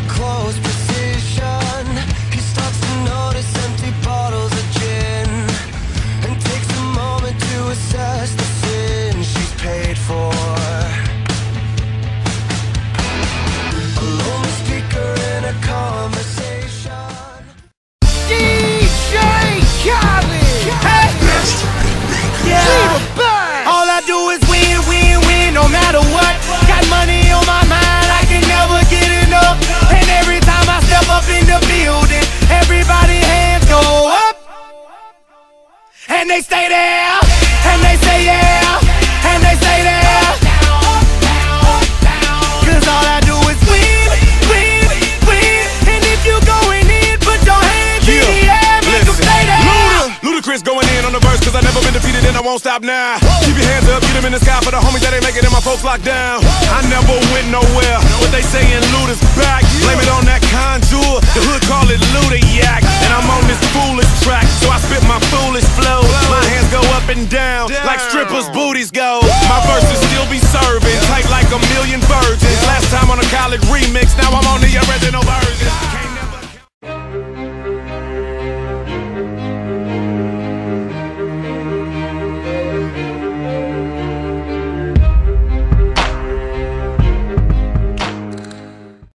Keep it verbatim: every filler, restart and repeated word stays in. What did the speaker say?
close precision. He starts to notice empty bottles of gin and takes a moment to assess the sin she's paid for. A lonely speaker in a conversation. D J Khaled! Hey! Yeah! All I do is win, win, win, no matter what. Got money on my mind, I can never get enough. And every time I step up in the building, everybody hands go up. And they stay there, and they say yeah, and they stay there. Cause all I do is win, win, win. And if you going in, put your hands in the air, make them stay there. Ludacris going in on the verse, cause I never been defeated and I won't stop now. Keep your hands up, get them in the sky for the homies that ain't making it, my folks locked down. I never went nowhere, what they saying Luda's back. Blame it on that contour, the hood call it Ludayak. And I'm on this foolish track, so I spit my foolish flow. My hands go up and down, like strippers' booties go. My verses still be serving, tight like a million virgins. Last time on a college remix, now